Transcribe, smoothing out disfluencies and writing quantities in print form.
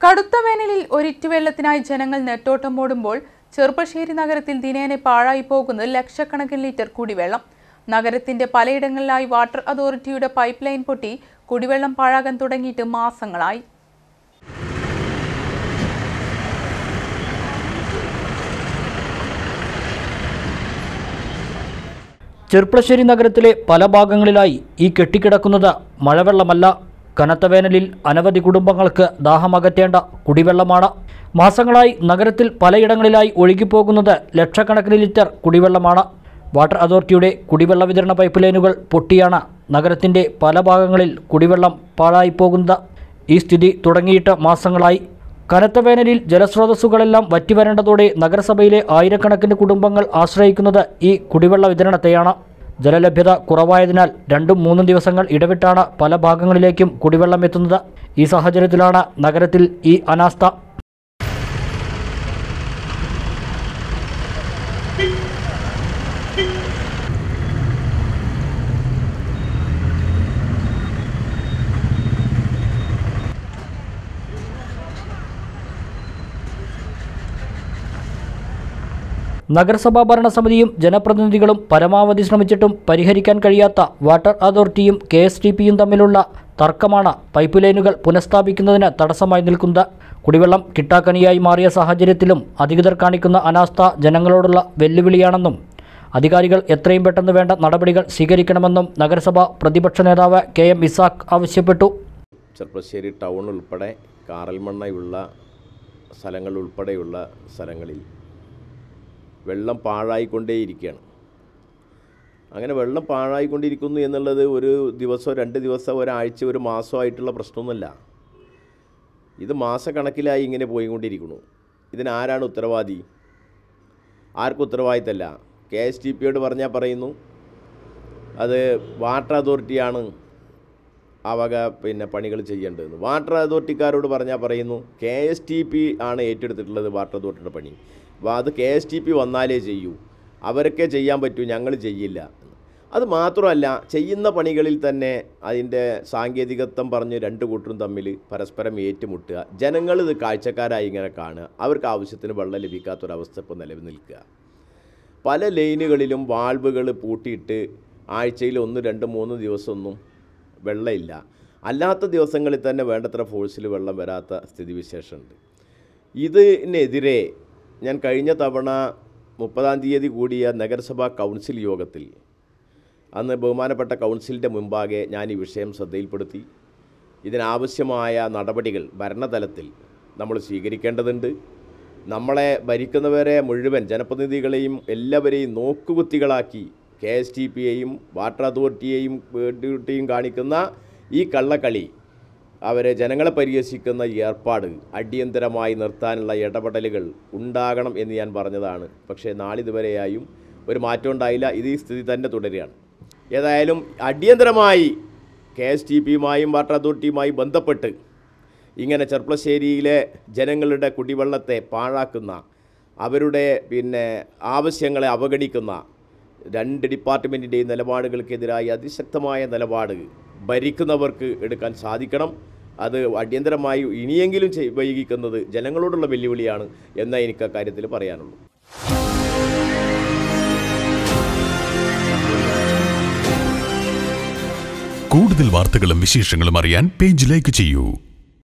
കടുത്ത വേനലിൽ ഒരിറ്റുവെള്ളത്തിനായി ജനങ്ങൾ നെട്ടോട്ടം ഓടുമ്പോൾ ചെറുപ്പശ്ശേരി നഗരത്തിൽ ദിനേന പാഴായി പോകുന്നത് ലക്ഷക്കണക്കിന് ലിറ്റർ കുടിവെള്ളം. നഗരത്തിന്റെ പലയിടങ്ങളിലായി വാട്ടർ അതോറിറ്റിയുടെ പൈപ്പ് ലൈൻ പൊട്ടി കുടിവെള്ളം പാഴാകാൻ തുടങ്ങിയിട്ട് മാസങ്ങളായി. ചെറുപ്പശ്ശേരി നഗരത്തിലെ പല ഭാഗങ്ങളിലായി ഈ കെട്ടിക്കിടക്കുന്നത് മഴവെള്ളമല്ല, കനത്ത വേനലിൽ അനവധി കുടുംബങ്ങൾക്ക് ദാഹമകറ്റേണ്ട കുടിവെള്ളമാണ്. മാസങ്ങളായി നഗരത്തിൽ പലയിടങ്ങളിലായി ഒഴുകിപ്പോകുന്നത് ലക്ഷക്കണക്കിന് ലിറ്റർ കുടിവെള്ളമാണ്. വാട്ടർ അതോറിറ്റിയുടെ കുടിവെള്ള വിതരണ പൈപ്പ് ലൈനുകൾ പൊട്ടിയാണ് നഗരത്തിൻ്റെ പല ഭാഗങ്ങളിൽ കുടിവെള്ളം പാഴായിപ്പോകുന്നത്. ഈ സ്ഥിതി തുടങ്ങിയിട്ട് മാസങ്ങളായി. കനത്ത വേനലിൽ ജലസ്രോതസ്സുകളെല്ലാം വറ്റിവരേണ്ടതോടെ നഗരസഭയിലെ ആയിരക്കണക്കിന് കുടുംബങ്ങൾ ആശ്രയിക്കുന്നത് ഈ കുടിവെള്ള വിതരണത്തെയാണ്. ജലലഭ്യത കുറവായതിനാൽ 2-3 ദിവസങ്ങൾ ഇടവിട്ടാണ് പല ഭാഗങ്ങളിലേക്കും കുടിവെള്ളം എത്തുന്നത്. ഈ സാഹചര്യത്തിലാണ് നഗരത്തിൽ ഈ അനാസ്ഥ. നഗരസഭാ ഭരണസമിതിയും ജനപ്രതിനിധികളും പരമാവധി ശ്രമിച്ചിട്ടും പരിഹരിക്കാൻ കഴിയാത്ത വാട്ടർ അതോറിറ്റിയും KSTPയും തമ്മിലുള്ള തർക്കമാണ് പൈപ്പ് ലൈനുകൾ പുനഃസ്ഥാപിക്കുന്നതിന് തടസ്സമായി നിൽക്കുന്നത്. കുടിവെള്ളം കിട്ടാക്കനിയായി മാറിയ സാഹചര്യത്തിലും അധികൃതർ കാണിക്കുന്ന അനാസ്ഥ ജനങ്ങളോടുള്ള വെല്ലുവിളിയാണെന്നും അധികാരികൾ എത്രയും പെട്ടെന്ന് വേണ്ട നടപടികൾ സ്വീകരിക്കണമെന്നും നഗരസഭ പ്രതിപക്ഷ നേതാവ് KM ഇസാഖ് ആവശ്യപ്പെട്ടു. ചെറുപ്പശ്ശേരി ടൗൺ ഉൾപ്പെടെ കാറൽമണ്ണയുള്ള സ്ഥലങ്ങൾ ഉൾപ്പെടെയുള്ള സ്ഥലങ്ങളിൽ വെള്ളം പാഴായിക്കൊണ്ടേയിരിക്കുകയാണ്. അങ്ങനെ വെള്ളം പാഴായിക്കൊണ്ടിരിക്കുന്നു എന്നുള്ളത് ഒരു ദിവസമോ 2 ദിവസം, ഒരാഴ്ച, ഒരു മാസമായിട്ടുള്ള പ്രശ്നമൊന്നുമല്ല. ഇത് മാസക്കണക്കിലായി ഇങ്ങനെ പോയിക്കൊണ്ടിരിക്കുന്നു. ഇതിനാരാണ് ഉത്തരവാദി? ആർക്കും ഉത്തരവാദിത്തമല്ല. KSTPയോട് പറഞ്ഞാൽ പറയുന്നു അത് വാട്ടർ അതോറിറ്റിയാണ് ആ വക പണികൾ ചെയ്യേണ്ടതെന്ന്. വാട്ടർ അതോറിറ്റിക്കാരോട് പറഞ്ഞാൽ പറയുന്നു KSTP ആണ് ഏറ്റെടുത്തിട്ടുള്ളത് വാട്ടർ അതോറിറ്റിയുടെ പണി. അത് KSTP വന്നാലേ ചെയ്യൂ, അവരൊക്കെ ചെയ്യാൻ പറ്റൂ, ഞങ്ങൾ ചെയ്യില്ല. അത് മാത്രമല്ല, ചെയ്യുന്ന പണികളിൽ തന്നെ അതിൻ്റെ സാങ്കേതികത്വം പറഞ്ഞ് 2 കൂട്ടരും തമ്മിൽ പരസ്പരം ഏറ്റുമുട്ടുക. ജനങ്ങൾ ഇത് കാഴ്ചക്കാരായി ഇങ്ങനെ കാണുക. അവർക്ക് ആവശ്യത്തിന് വെള്ളം ലഭിക്കാത്തൊരവസ്ഥ ഇപ്പോൾ നിലനിൽക്കുക. പല ലൈനുകളിലും വാൾവുകൾ പൂട്ടിയിട്ട് ആഴ്ചയിൽ 1, 2, 3 ദിവസമൊന്നും വെള്ളമില്ല. അല്ലാത്ത ദിവസങ്ങളിൽ തന്നെ വേണ്ടത്ര ഫോഴ്സിൽ വെള്ളം വരാത്ത സ്ഥിതിവിശേഷമുണ്ട്. ഇതിനെതിരെ ഞാൻ കഴിഞ്ഞ തവണ 30-ാം തീയതി കൂടിയ നഗരസഭാ കൗൺസിൽ യോഗത്തിൽ അന്ന് ബഹുമാനപ്പെട്ട കൗൺസിലിൻ്റെ മുമ്പാകെ ഞാൻ ഈ വിഷയം ശ്രദ്ധയിൽപ്പെടുത്തി. ഇതിനാവശ്യമായ നടപടികൾ ഭരണതലത്തിൽ നമ്മൾ സ്വീകരിക്കേണ്ടതുണ്ട്. നമ്മളെ ഭരിക്കുന്നവരെ മുഴുവൻ ജനപ്രതിനിധികളെയും എല്ലാവരെയും നോക്കുകുത്തികളാക്കി KSTPയെയും വാട്ടർ അതോറിറ്റിയെയും കാണിക്കുന്ന ഈ കള്ളക്കളി, അവരെ ജനങ്ങളെ പരിഹസിക്കുന്ന ഏർപ്പാട് അടിയന്തരമായി നിർത്താനുള്ള ഇടപെടലുകൾ ഉണ്ടാകണം എന്ന് ഞാൻ പറഞ്ഞതാണ്. പക്ഷേ നാളിതുവരെയായും ഒരു മാറ്റം ഉണ്ടായില്ല. ഇത് ഈ സ്ഥിതി തന്നെ തുടരുകയാണ്. ഏതായാലും അടിയന്തരമായി KSTPയുമായും വാട്ടർ അതോറിറ്റിയുമായി ബന്ധപ്പെട്ട് ഇങ്ങനെ ചെറുപ്പശ്ശേരിയിലെ ജനങ്ങളുടെ കുടിവെള്ളത്തെ പാഴാക്കുന്ന, അവരുടെ ആവശ്യങ്ങളെ അവഗണിക്കുന്ന 2 ഡിപ്പാർട്ട്മെൻറ്റിൻ്റെയും നിലപാടുകൾക്കെതിരായി അതിശക്തമായ നിലപാട് ഭരിക്കുന്നവർക്ക് എടുക്കാൻ സാധിക്കണം. അത് അടിയന്തരമായി ഇനിയെങ്കിലും വൈകിക്കുന്നത് ജനങ്ങളോടുള്ള വെല്ലുവിളിയാണ് എന്നേ എനിക്ക് അക്കാര്യത്തിൽ പറയാനുള്ളൂ. കൂടുതൽ വാർത്തകളും വിശേഷങ്ങളും അറിയാൻ പേജ് ലൈക്ക് ചെയ്യൂ.